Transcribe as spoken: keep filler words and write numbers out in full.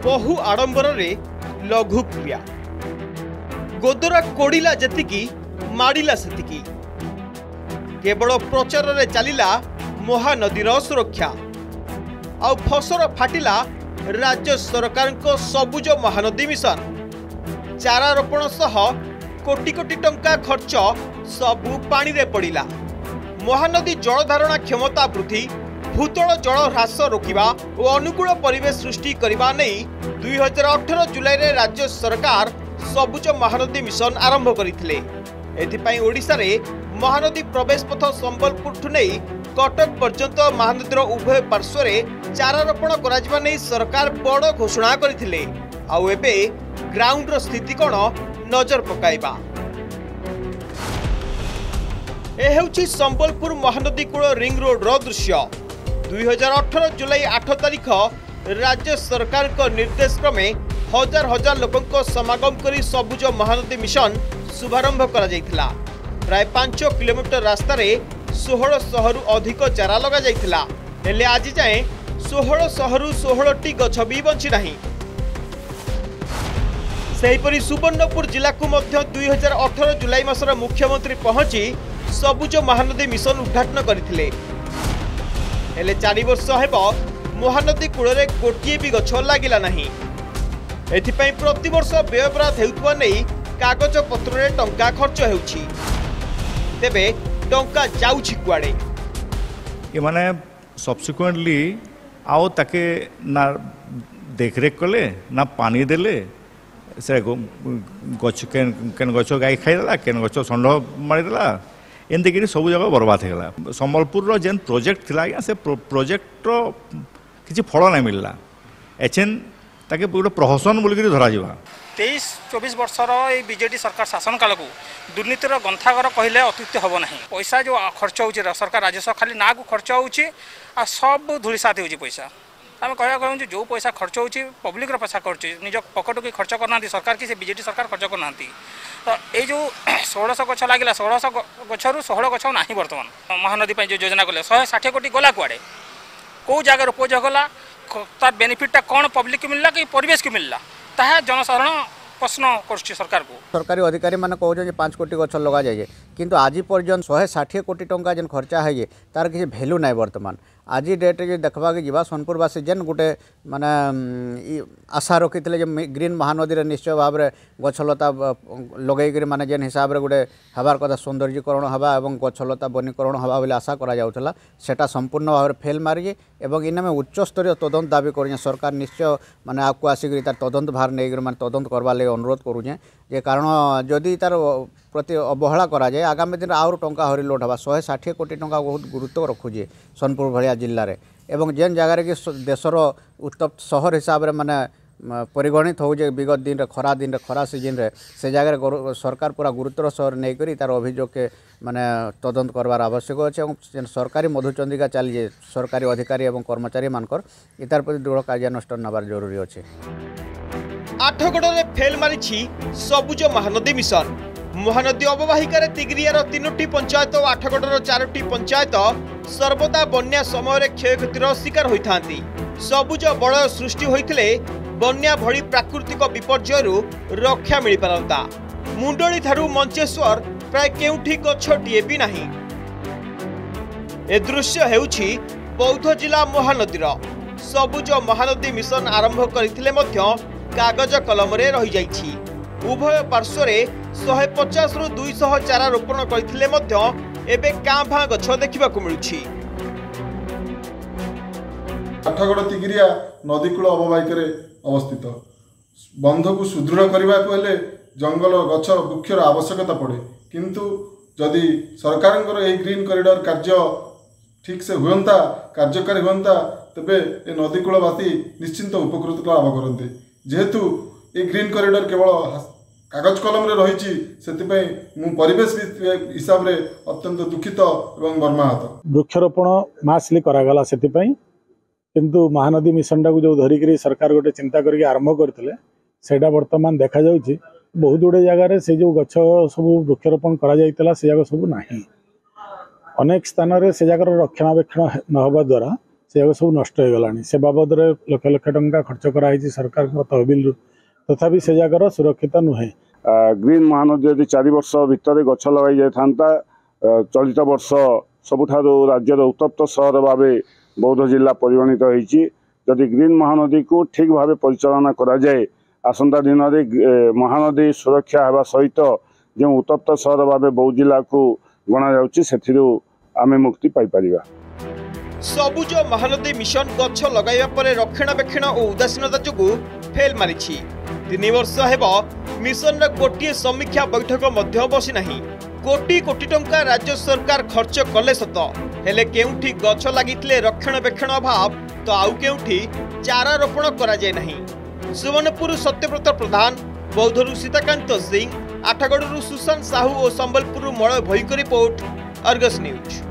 बहु आडंबर रे लघु क्रिया गोदरा कोड़िला जतिकी माड़िला सेतिकी केवल प्रचार रे चलिला महानदीर सुरक्षा आ फसर फाटिला राज्य सरकार को सबुज महानदी मिशन चारा रोपण सह कोटी कोटी टंका खर्च सबु पानी रे पड़िला। महानदी जल धारणा क्षमता वृद्धि भूतल जल ह्रास रोकवा और अनुकूल परिवेश सृष्टि करने नहीं दुई हजार अठारह जुलाई रे राज्य सरकार सबुज महानदी मिशन आरंभ करथिले। एथिपाई ओडिशा रे महानदी प्रवेश पथ संबलपुर ठु नहीं कटक पर्यंत महानदीर उभय पार्श्व रे चारा रोपण कराजिबा नहीं सरकार बड़ घोषणा करथिले। आउ एबे ग्राउंड रो स्थिति कोन नजर पकाइबा। ए हेउची संबलपुर महानदी कूल रिंग रोड रो दृश्य। दुई हजार अठारह जुलाई आठ तारिख राज्य सरकार को निर्देश क्रमे हजार हजार लोकों समागम करी सबुज महानदी मिशन शुभारंभ करा जायथिला। प्राय पांच किलोमीटर रास्ता रे सोलह सौ रु अधिक चारा लगा जायथिला। हेले आज जाए सोलह सौ रु सोलह टी गछ भी बंची नाही। सेहीपरि सुवर्णपुर जिला को मध्य दुई हजार अठारह जुलाई मासर मुख्यमंत्री पहुंची सबुज महानदी मिशन उद्घाटन करथिले। हेले चार वर्ष हेब महानदी कूल रे गोटिए भी गछ लागिला नाही। एथिपई प्रति वर्ष व्ययबराद हेउतवा नहीं कागज पत्र रे टंका खर्च हेउची। तेबे टंका जाउची कुआडे ये माने सब्सिक्वेंटली आओ ताके ना देखरेख कले ना पानी देले से गछ केन केन गछ गाई खाइदेला केन गछ षंड मारिदेला एमती कि सब जगह बर्बाद होगा। संबलपुर जेन प्रोजेक्ट थिला से प्रोजेक्ट किसी फल ना मिलला एचेन ताके गोटे प्रहसन बोलिक धरा जावा। तेईस चौबीस वर्षर ये बीजेडी सरकार शासन काल को दुर्नीतिर गंथागर कहले अत्युक्ति हम ना। पैसा जो खर्च हो सरकार राजस्व खाली ना को खर्च हो सब धूलिसात हो पैसा आम कह कहूँ जो पैसा खर्च हो पब्लिक पैसा खर्च निज पकेट की खर्च करना सरकार की बीजेडी सरकार खर्च करना। तो ये जो षोलश गछ लगे षोलश गचर षोह गछ ना बर्तमान महानदी जो योजना कले शहे षाठी कोटी गला कुआड़े कौ जगार उपयोग गला तार बेनिफिटा कौन पब्लिक को मिलला कि परिवेश को मिलला ताहा जनसाधारण प्रश्न कर सरकार को। सरकारी अधिकारी मैंने कहते पाँच कोटी गछ लगा जाए किंतु आज पर्यंत शहे षाठी कोटी टंका जेन खर्चा है तार किसी भैल्यू ना बर्तमान आज डेट जो देखा जा सोनपुरवासी जेन गोटे माने आशा रखी थे ग्रीन महानदी निश्चय भाव में गछलता लगे माने जेन हिसाब से गोटे हबार कथा सौंदर्यीकरण हवा और गछलता वनीकरण हवा बोले आशा करा सेटा संपूर्ण भाव में फेल मारी एवं इन में उच्च स्तरीय तदंत दाबी कर सरकार निश्चय माने आपको आसिक तार तदंत भार नहीं माने तदंत करवा लगे अनुरोध करुचे जे कारण जदि तार प्रति अवहेला करा जाए आगामी दिन आउर टंका हरि लोट हवा शहे षाठी कोटी टंका बहुत गुरुत्व रखुचे सोनपुर भाया जिले में एवं जेन जगार कि देशर उत्तप्त सहर हिसाब से माने परिगणित हो विगत दिन रे खरा दिन रे खरा सीजन रे से जगह सरकार पूरा गुरुत्वर सह नहीं करी तार अभियोग के माने तदंत करवार आवश्यक अच्छे और सरकारी मधुचंद्रिका चली सरकारी अधिकारी और कर्मचारी मानकर इतार प्रति दृढ़ कार्यानुष्ठान नबार जरूरी अच्छे। आठगड़ में फेल मारी सबुज महानदी मिशन। महानदी अववाहिकार तिगिरियार तीनोटी पंचायत और आठगड़र चारोटी पंचायत सर्वदा बन्या समय क्षयक्षतिर शिकार होइथांती। सबुज बलय सृष्टि होइथिले बन्या भली प्राकृतिक विपर्यय रक्षा मिल पारंता। मुंडली ठारू मंचेश्वर प्राय केउठी गछटिए भी नाही। ए दृश्य हेउछि बौद्ध जिला महानदीर। सबुज महानदी मिशन आरंभ करथिले मध्य कागज कलम रे रही जाइछि। उभय पार्श्व रे शहे पचास रु दुई सौ चारा रोपण करथिले मध्य एबे कां भां गछ देखिबा को मिलुछि। आठगड़ तिगिरिया नदीकूल अववाहिकार अवस्थित बंध को सुदृढ़ करने को हेले जंगल गछ वृक्षर आवश्यकता पड़े किंतु जदि सरकार ग्रीन कॉरिडोर कार्य ठीक से हुंता कार्यकारी हुंता तेबे ए नदीकूलवासी निश्चिंत उपकृत लाभ करते। जेहेतु ये ग्रीन कॉरिडोर केवल कागज कलम रे रही से परिवेश हिसाब रे अत्यंत दुखित और मर्माहत। वृक्षरोपण मासली करागला से किंतु महानदी मिशन टाक जो धरिकी सरकार गोटे चिंता करके आरंभ करते सेटा वर्तमान देखा जाउछि बहुत गुड़े जगार से जो गछ सब वृक्षरोपण करा से जगह सब ना अनेक स्थान से जगार रक्षणाबेक्षण न होगा द्वारा से सब नष्ट हो गलानी से बाबद लक्ष लक्ष टंका खर्च कराई सरकार तहबिल तथापि से जगार सुरक्षित नुहे। ग्रीन महानदी यदि चार वर्ष भितर गछ लगाई जाता चलित वर्ष सबुठारु राज्यर उत्तप्त सहर भाव बौद्ध जिला परिगणित होती। जदि ग्रीन महानदी को ठीक भाव परिचालना करा जाए आसंता दिन में महानदी सुरक्षा होगा सहित जो उत्तप्त सहर भाव बौद्ध जिला को गणा जाऊँ आमे मुक्ति पाई परिबा। सबुज महानदी मिशन गछ लगाइबा परे रक्षणाबेक्षण और उदासीनता जोगु फेल मारिछि। तीन वर्ष हेब मिशन रा गोटे समीक्षा बैठक मध्य बसी नाही। कोटी कोटी टंका राज्य सरकार खर्च कले सत हेले केउठी गछ लागितले रक्षणाबेक्षण अभाव तो आउ केउठी चारा रोपण करा जाय नाही। सुवर्णपुर सत्यव्रत प्रधान, बौद्धरू सीताकांत सिंह, आठगड़ू सुशांत साहू और संबलपुर मलय भईक रिपोर्ट, अर्गस न्यूज।